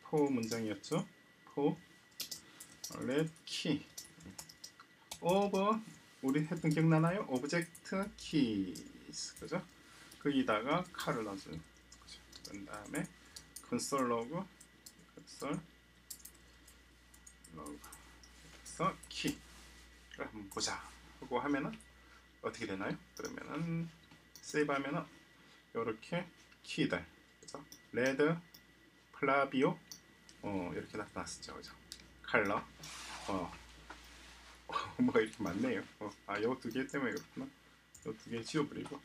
for 문장이었죠. for let key of 우리 했던 기억나나요? object keys 그죠? 거기다가 칼을 넣어주는 거죠. 그 다음에 console log 그래서 key를 한번 보자 하고 하면은 어떻게 되나요? 그러면은 세이브 하면은 이렇게 키들 그죠? 레드, 플라비오 이렇게 나타났었죠. 그죠? 컬러 뭐가 이렇게 많네요. 요 두 개 때문에 그렇구나. 요 두 개 지워버리고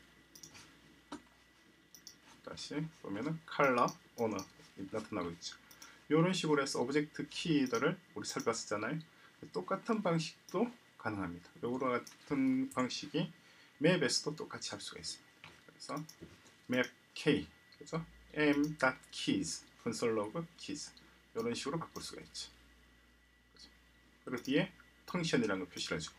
다시 보면은 컬러, 오너 나타나고 있죠. 이런 식으로 해서 오브젝트 키들을 우리 살펴봤었잖아요. 똑같은 방식도 가능합니다. 요거 같은 방식이 맵에서도 똑같이 할 수가 있습니다. 그래서 맵 k 그죠? m.keys console log keys 이런 식으로 바꿀 수가 있죠. 그죠? 그리고 뒤에 펑션이라는 걸 표시를 해주고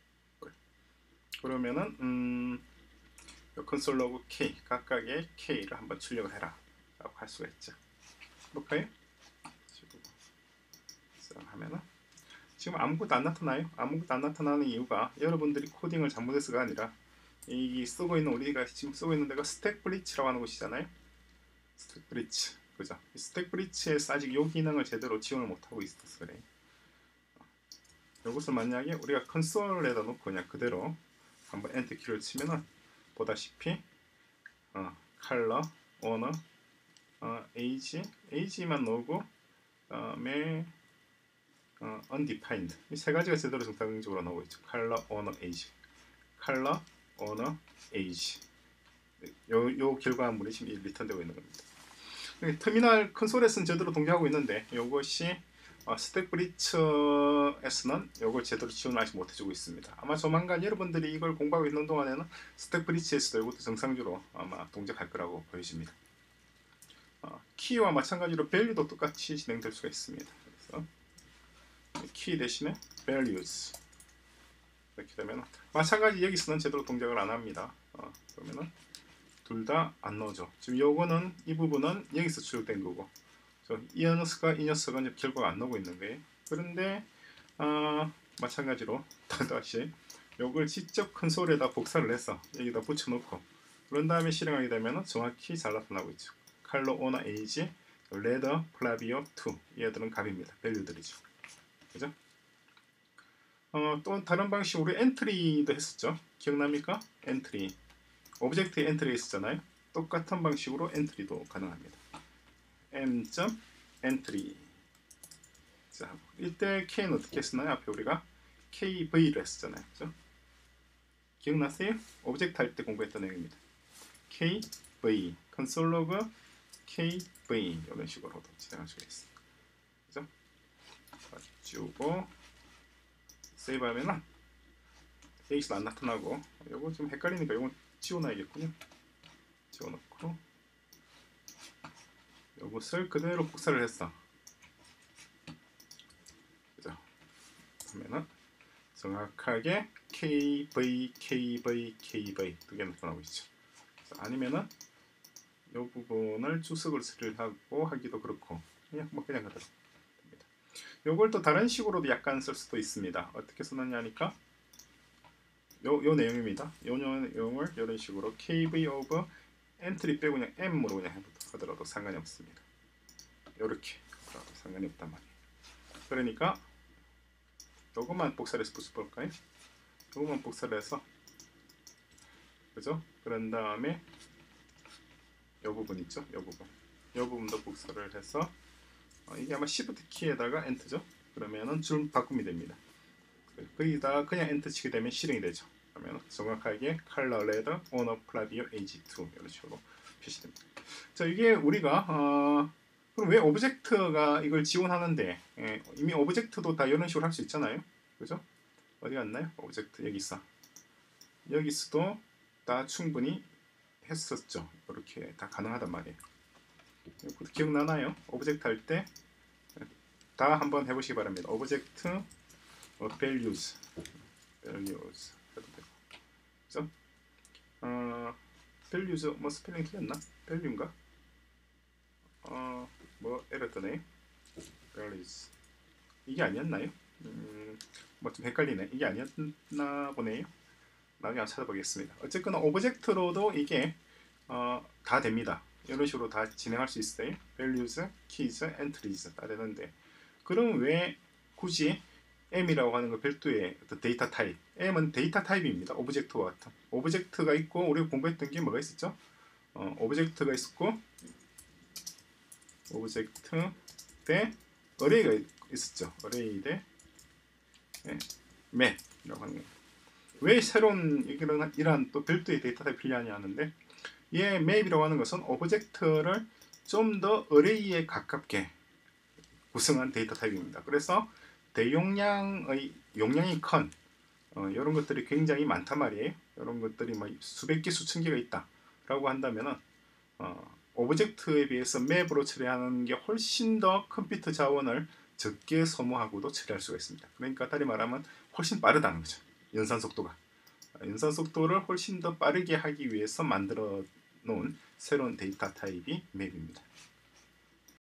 그러면은 console log k 각각의 k를 한번 출력을 해라 라고 할 수가 있죠. 볼까요? 하면은 지금 아무것도 안 나타나요. 아무것도 안 나타나는 이유가 여러분들이 코딩을 잘못해서가 아니라 이 쓰고 있는 우리가 지금 쓰고 있는 데가 스택 브릿지라고 하는 곳이잖아요. 스택 브릿지 그죠? 이 스택 브릿지에서 아직 이 기능을 제대로 지원을 못하고 있어서 그래. 이것을 만약에 우리가 컨솔에다 놓고 그냥 그대로 한번 엔터 키를 치면은 보다시피 컬러, 오너, 에이지만 넣고 그다음에 undefined 이 세 가지가 제대로 정상적으로 나오고 있죠. 컬러, 오너, 에이지, 컬러, 오너, 에이지. 요 결과물이 지금 리턴되고 있는 겁니다. 터미널 컨솔에서는 제대로 동작하고 있는데 이것이 스택 브릿지에서는 이걸 제대로 지원을 아직 못해주고 있습니다. 아마 조만간 여러분들이 이걸 공부하고 있는 동안에는 스택 브릿지에서도 이것도 정상적으로 아마 동작할 거라고 보여집니다. 키와 마찬가지로 밸류도 똑같이 진행될 수가 있습니다. 그래서 키 대신에 values 이렇게 되면 마찬가지 여기서는 제대로 동작을 안 합니다. 그러면은 둘 다 안 넣어줘. 지금 요거는 이 부분은 여기서 출력된 거고 이 녀석은 결과가 안 나오고 있는 거예요. 그런데 마찬가지로 다시 요걸 직접 컨솔에다 복사를 해서 여기다 붙여놓고 그런 다음에 실행하게 되면 정확히 잘 나타나고 있죠. 컬러, 오너, 에이지, 레더, 플라비오, 2 얘들은 값입니다. 밸류들이죠. 그죠? 또 다른 방식으로 엔트리도 했었죠. 기억납니까? 엔트리 오브젝트 엔트리 있었잖아요. 똑같은 방식으로 엔트리도 가능합니다. m.entry 자, 이때 k는 어떻게 했었나요? 앞에 우리가 kv를 했었잖아요. 그죠? 기억나세요? 오브젝트 할 때 공부했던 내용입니다. kv console log kv 이런 식으로도 진행할 수가 있습니다. 그죠? 지우고 세이브 하면은 여기서 안 나타나고 요거 좀 헷갈리니까 요거 지워놔야겠군요. 지워놓고 요것을 그대로 복사를 했어. 그죠? 하면은 정확하게 KV, KV, KV 두 개 나타나고 있죠. 아니면은 요 부분을 주석을 하고 하기도 그렇고 그냥 그대로 됩니다. 요걸 또 다른 식으로도 약간 쓸 수도 있습니다. 어떻게 쓰느냐니까 요 내용입니다. 요 내용을 이런 식으로 KV of 엔트리 빼고 그냥 M으로 그냥 하더라도 상관이 없습니다. 요렇게 하더라도 상관이 없단 말이에요. 그러니까 요것만 복사를 해서 볼까요? 요것만 복사를 해서 그죠? 그런 다음에 요 부분 있죠? 요 부분도 복사를 해서 이게 아마 Shift 키에다가 엔터죠? 그러면은 줄 바꿈이 됩니다. 거기다가 그냥 엔터 치게 되면 실행이 되죠. 그러면 정확하게 컬러, 레더, 오너, 플라비오, AG2 이런 식으로 표시됩니다. 자, 이게 우리가 그럼 왜 오브젝트가 이걸 지원하는데 이미 오브젝트도 다 이런 식으로 할 수 있잖아요. 그죠? 어디 갔나요? 오브젝트 여기 있어. 여기서도 다 충분히 했었죠. 이렇게 다 가능하단 말이에요. 기억나나요? 오브젝트 할 때 다 한번 해보시기 바랍니다. 오브젝트 values 해도 되고, 그죠? values 뭐 스펠링 틀렸나? value인가? 뭐 에러 뜨네. values. 이게 아니었나요? 뭐 좀 헷갈리네. 이게 아니었나 보네요. 나중에 한번 찾아보겠습니다. 어쨌거나 오브젝트로도 이게 다 됩니다. 이런 식으로 다 진행할 수 있어요. values, keys, entries 다 되는데, 그럼 왜 굳이 m이라고 하는 거 별도의 어떤 데이터 타입, m은 데이터 타입입니다. 오브젝트와 같은 오브젝트가 있고, 우리가 공부했던 게 뭐가 있었죠? 오브젝트가 있었고, 오브젝트 대 어레이가 있었죠. 어레이 대 맵이라고 하는 거예요. 왜 새로운 이런 또 별도의 데이터 타입이 필요하냐 하는데, 얘 맵이라고 하는 것은 오브젝트를 좀 더 어레이에 가깝게 구성한 데이터 타입입니다. 그래서 대용량의 용량이 큰 이런 것들이 굉장히 많단 말이에요. 이런 것들이 뭐 수백 개, 수천 개가 있다라고 한다면은 오브젝트에 비해서 맵으로 처리하는 게 훨씬 더 컴퓨터 자원을 적게 소모하고도 처리할 수가 있습니다. 그러니까 다시 말하면 훨씬 빠르다는 거죠. 연산 속도가. 연산 속도를 훨씬 더 빠르게 하기 위해서 만들어 놓은 새로운 데이터 타입이 맵입니다.